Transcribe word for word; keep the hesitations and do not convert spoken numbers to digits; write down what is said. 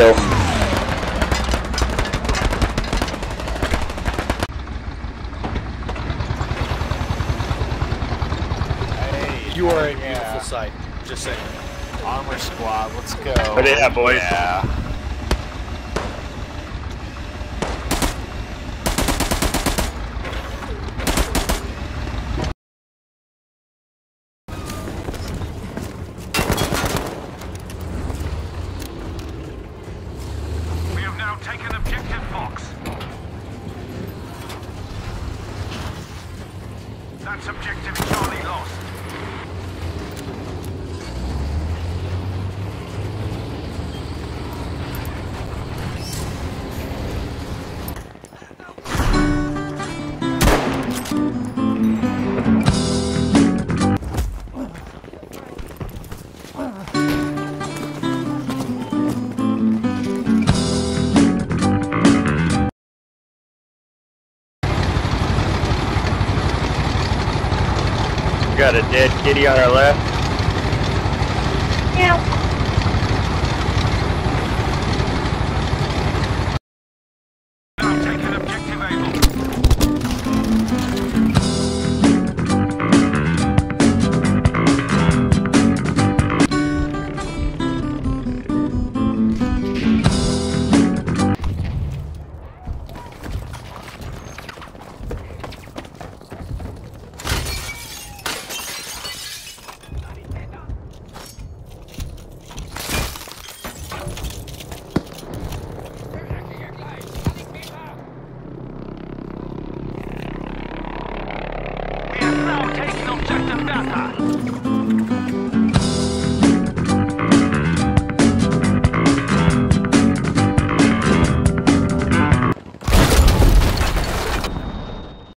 kill. Hey, You are a yeah. beautiful sight. Just saying. Armor squad, let's go. What is that, boys? Yeah. We have now taken objective Fox. That's objective Charlie lost. We got a dead kitty on our left. Meow.